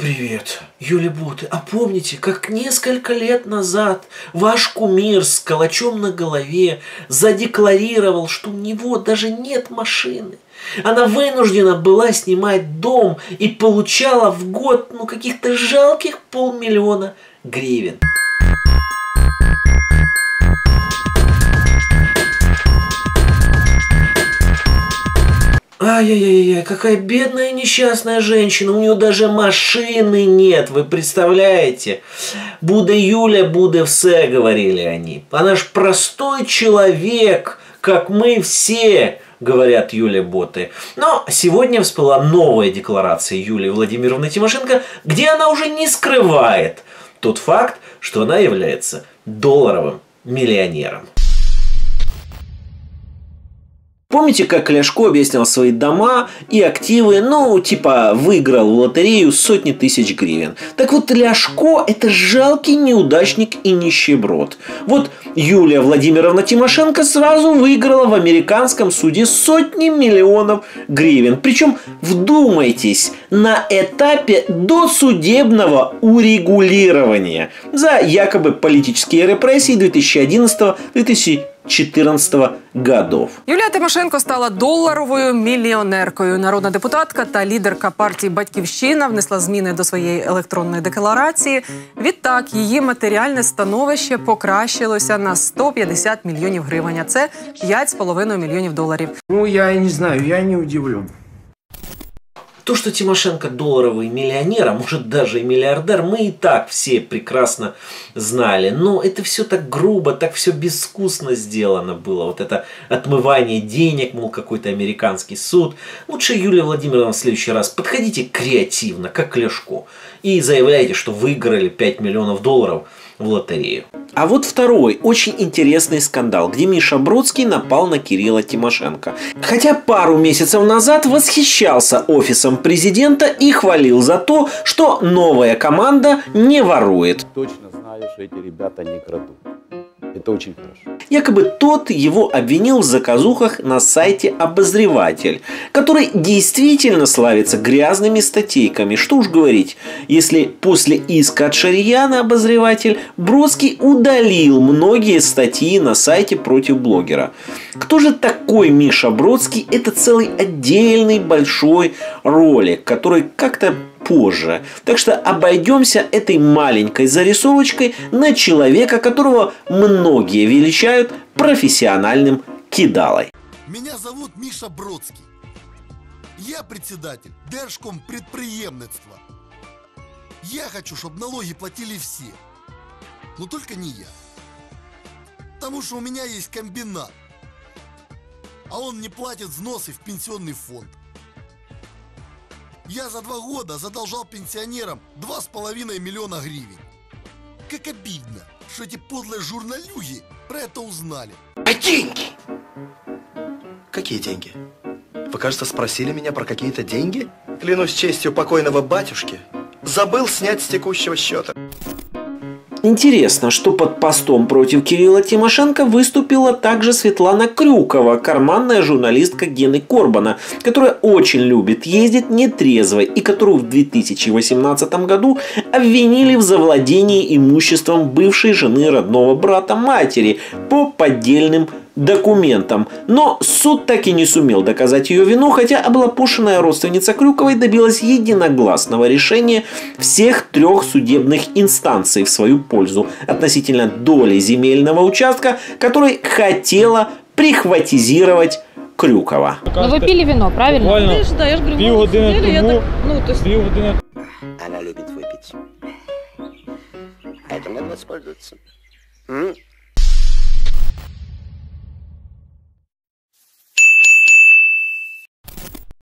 Привет, Юлия Боты. А помните, как несколько лет назад ваш кумир с калачом на голове задекларировал, что у него даже нет машины? Она вынуждена была снимать дом и получала в год каких-то жалких 500 000 гривен. Ай-яй-яй-яй, какая бедная несчастная женщина, у нее даже машины нет, вы представляете? Буде Юля, буде все, говорили они. Она ж простой человек, как мы все, говорят Юлия Боты. Но сегодня всплыла новая декларация Юлии Владимировны Тимошенко, где она уже не скрывает тот факт, что она является долларовым миллионером. Помните, как Ляшко объяснял свои дома и активы, выиграл в лотерею сотни тысяч гривен. Так вот, Ляшко – это жалкий неудачник и нищеброд. Вот Юлия Владимировна Тимошенко сразу выиграла в американском суде сотни миллионов гривен. Причем, вдумайтесь, на этапе досудебного урегулирования за якобы политические репрессии 2011-2014 годов. Юлія Тимошенко стала доларовою мільйонеркою. Народна депутатка та лідерка партії «Батьківщина» внесла зміни до своєї електронної декларації. Відтак, її матеріальне становище покращилося на 150 мільйонів гривень. А це 5,5 мільйонів доларів. Я не знаю, я не удивлен. То, что Тимошенко долларовый миллионер, а может даже и миллиардер, мы и так все прекрасно знали. Но это все так грубо, так все безвкусно сделано было. Вот это отмывание денег, мол, какой-то американский суд. Лучше, Юлия Владимировна, в следующий раз подходите креативно, как к Ляшку, и заявляйте, что выиграли 5 миллионов долларов в лотерею. А вот второй очень интересный скандал, где Миша Бродский напал на Кирилла Тимошенко. Хотя пару месяцев назад восхищался офисом президента и хвалил за то, что новая команда не ворует. Точно знаю, что эти ребята не крадут. Это очень хорошо. Якобы тот его обвинил в заказухах на сайте «Обозреватель», который действительно славится грязными статейками. Что уж говорить, если после иска от Шарияна «Обозреватель» Бродский удалил многие статьи на сайте против блогера. Кто же такой Миша Бродский? Это целый отдельный большой ролик, который как-то позже. Так что обойдемся этой маленькой зарисовочкой на человека, которого многие величают профессиональным кидалой. Меня зовут Миша Бродский. Я председатель Держкомпредприемництва. Я хочу, чтобы налоги платили все. Но только не я. Потому что у меня есть комбинат. А он не платит взносы в пенсионный фонд. Я за 2 года задолжал пенсионерам 2,5 миллиона гривен. Как обидно, что эти подлые журналюги про это узнали. А деньги? Какие деньги? Вы, кажется, спросили меня про какие-то деньги? Клянусь честью покойного батюшки, забыл снять с текущего счета. Интересно, что под постом против Кирилла Тимошенко выступила также Светлана Крюкова, карманная журналистка Гены Корбана, которая очень любит ездить нетрезвой и которую в 2018 году обвинили в завладении имуществом бывшей жены родного брата матери по поддельным документам. Но суд так и не сумел доказать ее вину, хотя облапошенная родственница Крюковой добилась единогласного решения всех 3 судебных инстанций в свою пользу относительно доли земельного участка, который хотела прихватизировать Крюкова. Но вы пили вино, правильно? Да, я же говорю, півгодини. Она любит выпить. Этим надо воспользоваться.